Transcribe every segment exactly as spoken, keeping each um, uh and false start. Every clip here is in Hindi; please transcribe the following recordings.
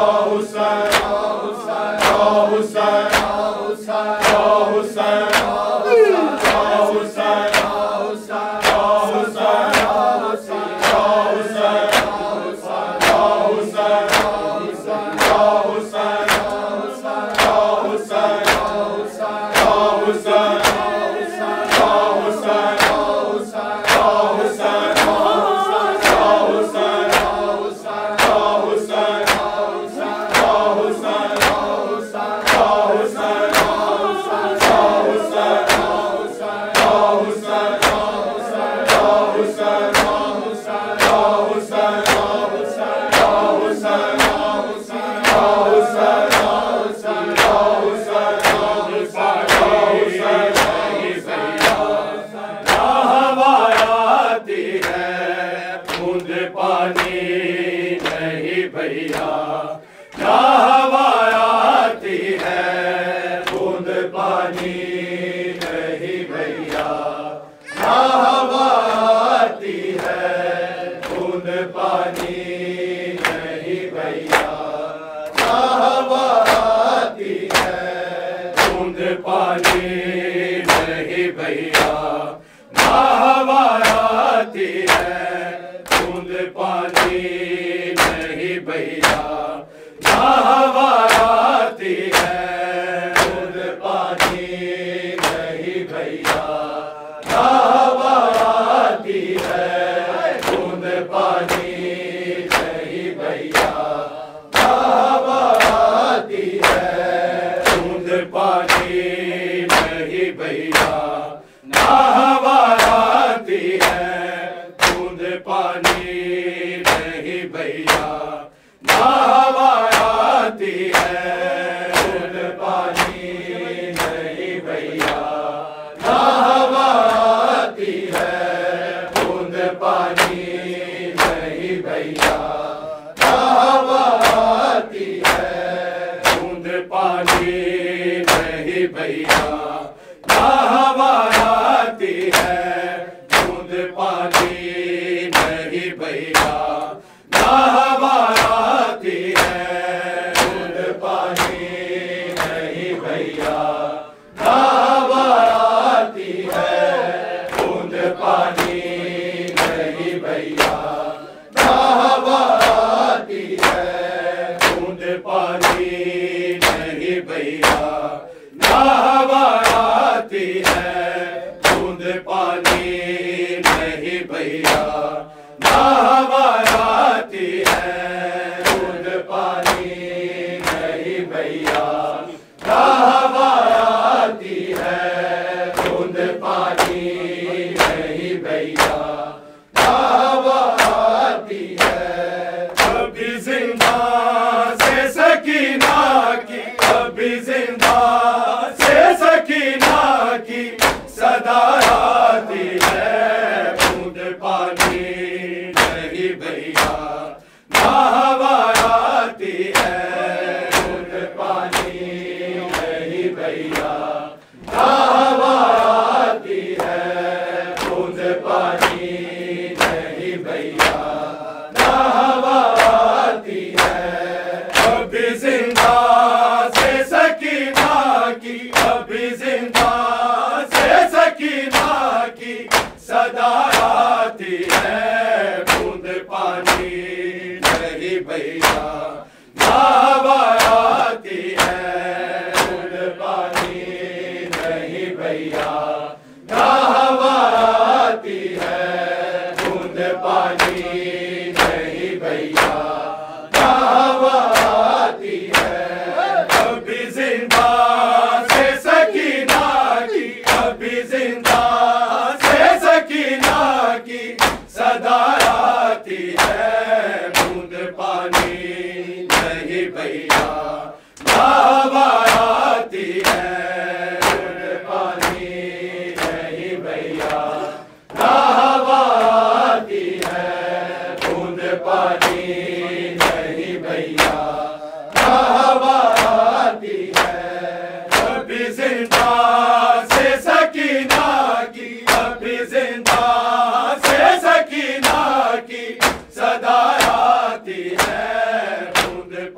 सदा आती है बूंद पानी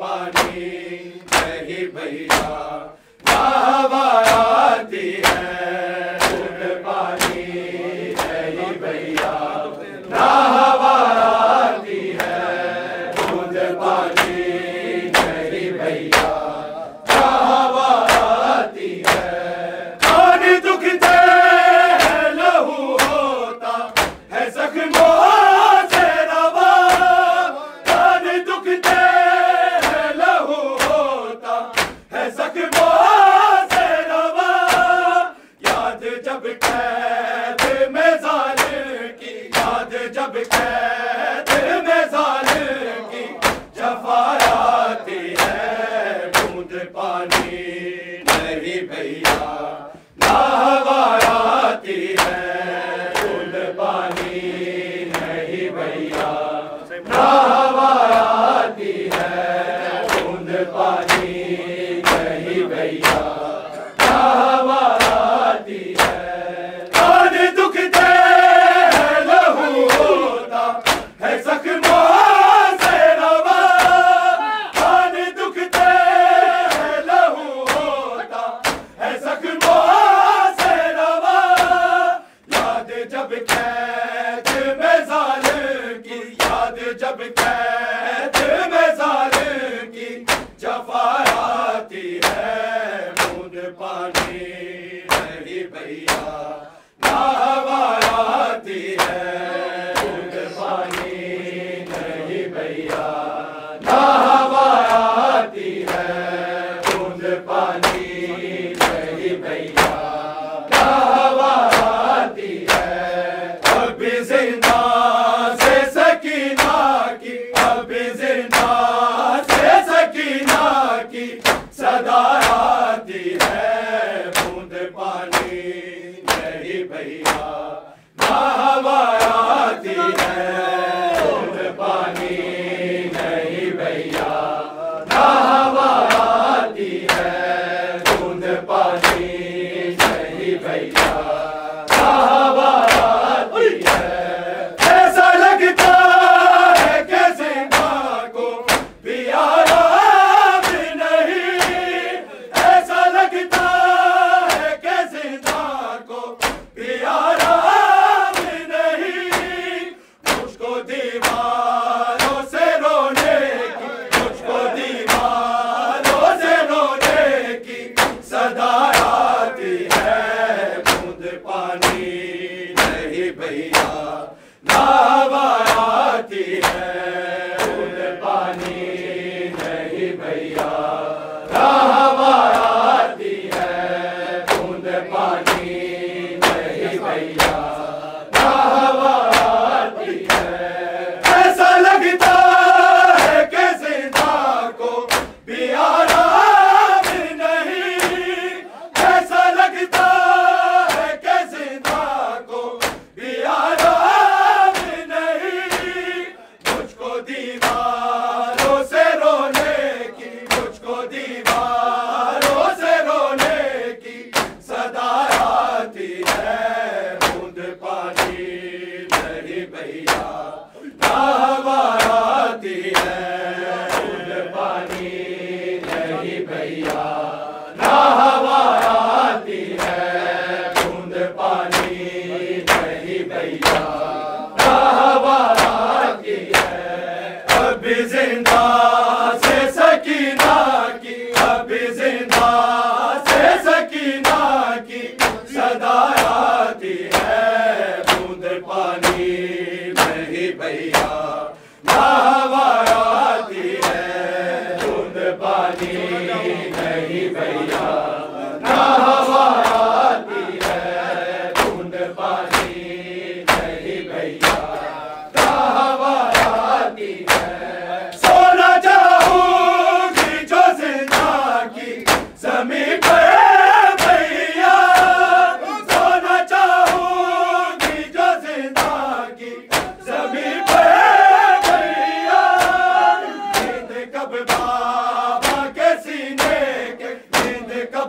नहीं भैया, ना हवा आती है बूंद पानी नहीं भैया, ना हवा आती है बूंद पानी नहीं भैया, ना हवा आती है। कान दुखते हैं लहू होता है जख्मों से रवा, कान दुखते हैं लहू होता है जख्मों से रवा। याद जब कैद में जालिम की, याद जब कैद में जालिम की जफा आती है बूंद पानी नहीं भैया, ना हवा आती है बूंद पानी नहीं भैया, ना हवा आती है बूंद पानी नहीं भैया, ना हवा आती है। कान दुखते हैं लहू होता है जख्मों से रवा, कान दुखते हैं लहू होता है जख्मों से रवा। याद जब कैद में जालिम की, याद जब कैद में जालिम की जफा आती है बूंद पानी नहीं भैया, ना हवा आती है बूंद पानी नहीं भैया, ना हवा आती है बूंद पानी नहीं भैया, ना हवा आती है। अभी जिंदा से सकीना की, अभी जिंदा से सकीना की सदा आती है बूंद पानी नहीं भैया, ना हवा आती है बूंद पानी नहीं भैया, ना हवा आती है बूंद पानी नहीं भैया, ना हवा आती है। ऐसा लगता है कि जिंदा को प्यारा भी नहीं, ऐसा लगता है कि जिंदा को प्यारा भी नहीं। मुझको दीवारों से रोने की, मुझको दीवारों से रोने की सदा आती है बूंद पानी नहीं भैया, ना हवा आती है बूंद पानी नहीं भैया, ना हवा आती है बूंद पानी नहीं भैया, ना हवा आती है। ऐसा लगता है कि जिंदा को प्यारा भी नहीं, ऐसा लगता है कि जिंदा को प्यारा भी नहीं। मुझको दीवारों से रोने की, मुझको दीवारों से रोने की सदा आती है बूंद पानी नहीं भैया, ना हवा आती है बूंद पानी नहीं भैया, ना हवा आती है बूंद पानी नहीं भैया, ना हवा आती है। अभी जिंदा से सकीना की, अभी जिंदा से सकीना की सदा आती है बूंद पानी नहीं भैया, ना हवा आती है बूंद पानी नहीं भैया, ना हवा आती है बूंद पानी नहीं भैया, ना हवा आती है। सोना चाहूंगी जो जिंदा की ज़मीं पे भैया, सोना चाहूंगी जो जिंदा की ज़मीं पे भैया। नींद कब बाबा के सीने के, नींद कब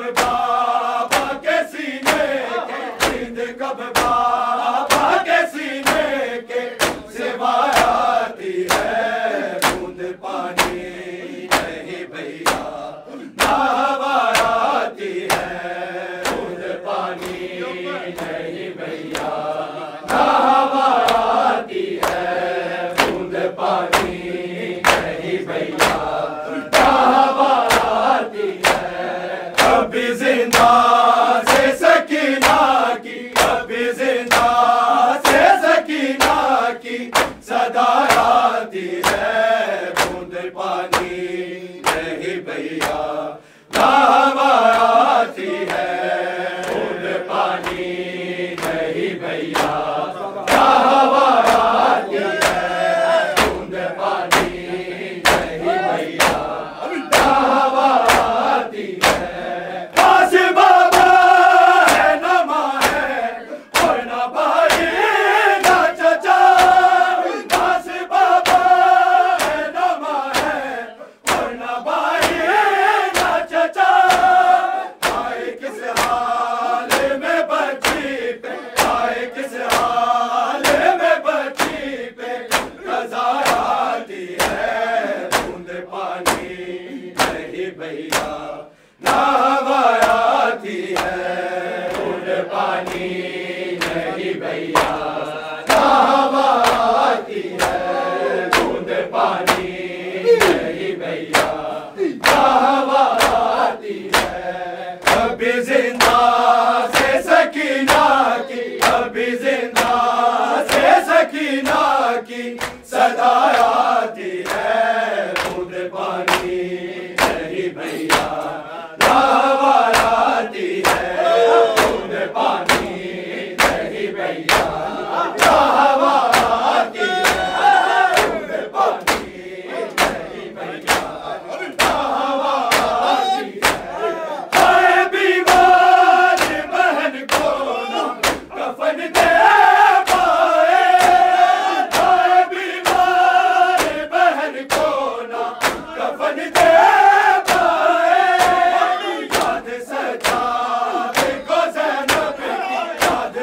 बाबा के सीने के, नींद कब बाबा के सीने के सिवा आती है। बूंद पानी नहीं भैया ना हवा आती है। बूंद पानी नहीं भैया ना हवा आती है। बूंद पानी नहीं भैया ना हवा आती है। कभी जिंदा से सकीना की, कभी जिंदा से सकीना की सदा आती है। बूंद पानी नहीं भैया ना हवा आती है। बूंद पानी नहीं भैया ना हवा आती है। बूंद पानी नहीं भैया ना हवा आती है। पास बाबा है न माँ है और न भाई न चचा। पास बाबा है न माँ है और न भाई न चचा। आए किस हाल में बच्ची पे, आए किस हाल में बच्ची पे रज़ा आती है। बूंद पानी नहीं भैया ना हवा आती है। बूंद पानी नहीं भैया ना हवा आती है। बूंद पानी नहीं भैया ना हवा आती है। कभी जिंदा से सकीना की, कभी जिंदा से सकीना की सदा आती है। बूंद पानी नहीं भैया ना हवा आती है। बूंद पानी नहीं भैया ना हवा आती है। बूंद पानी नहीं भैया ना हवा आती है। हाय बीमार बहन को ना कफन दे पाए। हाय बीमार बहन को ना कफन दे पाए। याद सजाते को ज़ैनब की, याद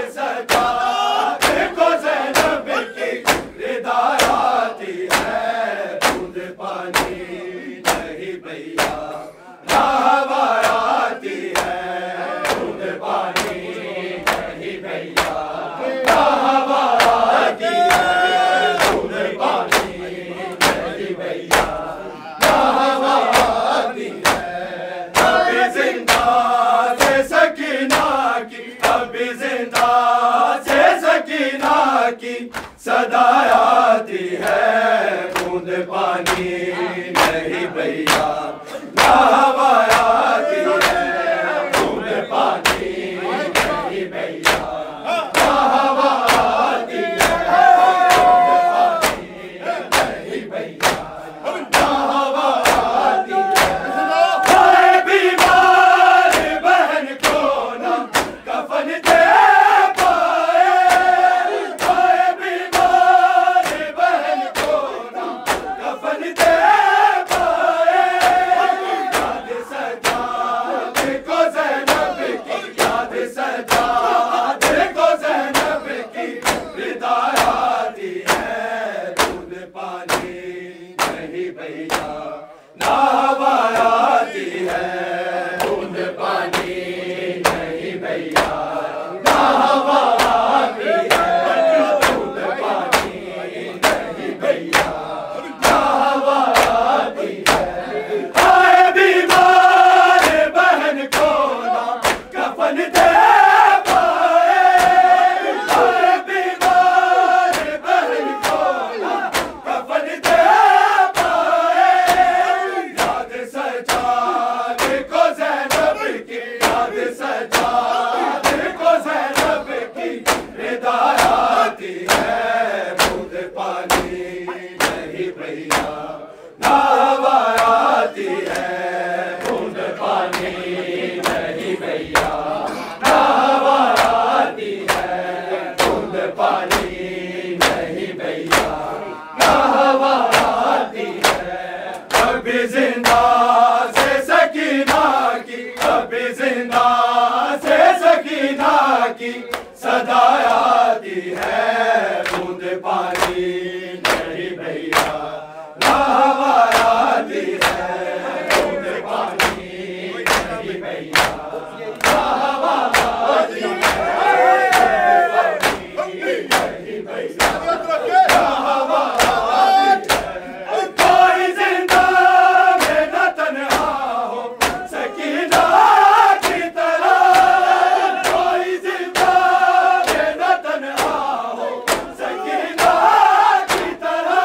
सजाते को ज़ैनब की रिदा आती है। बूंद पानी नहीं भैया ना हवा आती है। बूंद पानी नहीं भैया ना हवा आती है। बूंद पानी नहीं भैया ना हवा आती है। कभी जिंदा से सकीना की, कभी जिंदा से सकीना की सदा आती है। बूंद पानी नहीं भैया ना हवा आती है। बूंद पानी नहीं भैया ना हवा आती है। बूंद पानी नहीं भैया ना हवा आती है। हाय बीमार बहन को ना कफन दे पाए। हाय बीमार बहन को ना कफन दे पाए। याद सजाते को ज़ैनब की, याद सजाते को ज़ैनब की रिदा आती है। बूंद पानी नहीं भैया ना हवा आती है। बूंद पानी नहीं भैया ना हवा आती है। बूंद पानी नहीं भैया ना हवा आती है। हाय बीमार बहन को ना कफन दे पाए। हाय बीमार बहन को ना कफन दे पाए। याद सजाते को ज़ैनब की, याद सजाते को ज़ैनब की रिदा आती है। बूंद पानी नहीं भैया ना हवा आती है। बूंद पानी नहीं भैया ना हवा आती है। बूंद पानी नहीं भैया ना हवा आती है। कभी जिंदा से सकीना की, कभी जिंदा जिंदा से सकीना की सदा आती है, बूंद पानी नहीं भैया ना हवा आती है, बूंद पानी नहीं भैया ना हवा आती है, नहीं भैया ना हवा आती है। कोई जिंदा में न तन्हा हो सकीना की तरह, कोई जिंदा में न तन्हा हो सकीना की तरह,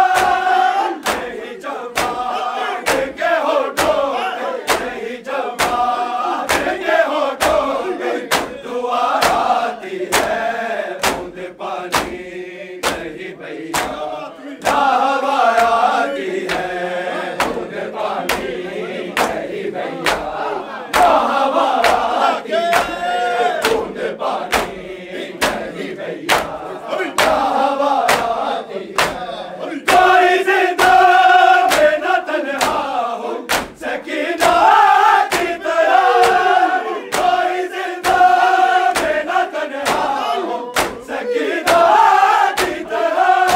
यही जवान के होठों पे, यही जवान के होठों पे दुआ आती है, बूंद पानी नहीं भैया ना हवा आती है, बूंद पानी नहीं भैया ना हवा आती है, बूंद पानी नहीं भैया ना हवा आती है। कोई जिंदा में न तन्हा हो सकीना की तरह, कोई जिंदा में न तन्हा हो सकीना की तरह,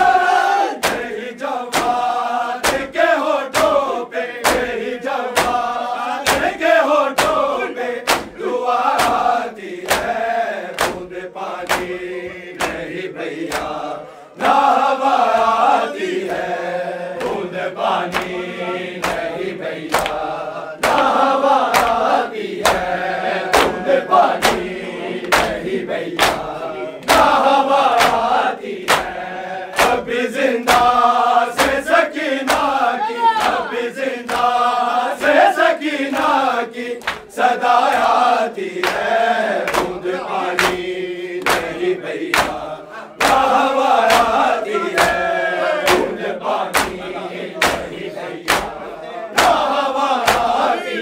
यही जवान के होठों पे, यही जवान के होठों पे दुआ आती है, बूंद पानी नहीं भैया ना हवा आती है, बूंद पानी नहीं भैया ना हवा आती है, बूंद पानी नहीं भैया ना हवा आती है। अभी जिंदा से सकीना की, अभी जिंदा से सकीना की सदा आती है, बूंद पानी नहीं भैया ना हवा आती है, बूंद पानी नहीं भैया ना हवा आती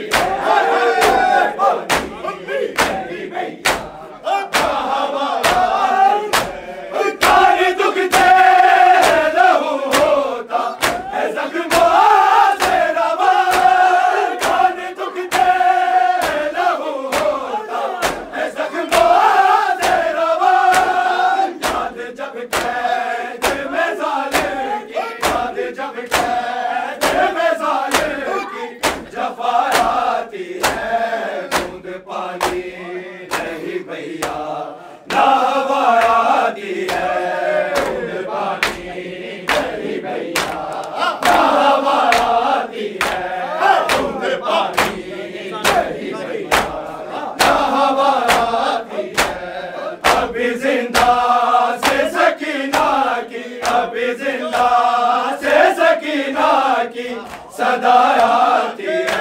है, बूंद पानी नहीं भैया ना हवा आती है। कान दुखते हैं लहू होता है जख्मों से रवा, कान दुखते हैं लहू होता है जख्मों से रवा, याद जब कैद में जालिम की, याद जब कैद में जालिम की जफा आती है, बूंद पानी नहीं भैया ना हवा आती है, बूंद पानी नहीं भैया ना हवा आती है, बूंद पानी नहीं भैया ना हवा आती है। अभी जिंदा से सकीना की, अभी जिंदा से सकीना की सदा आती है,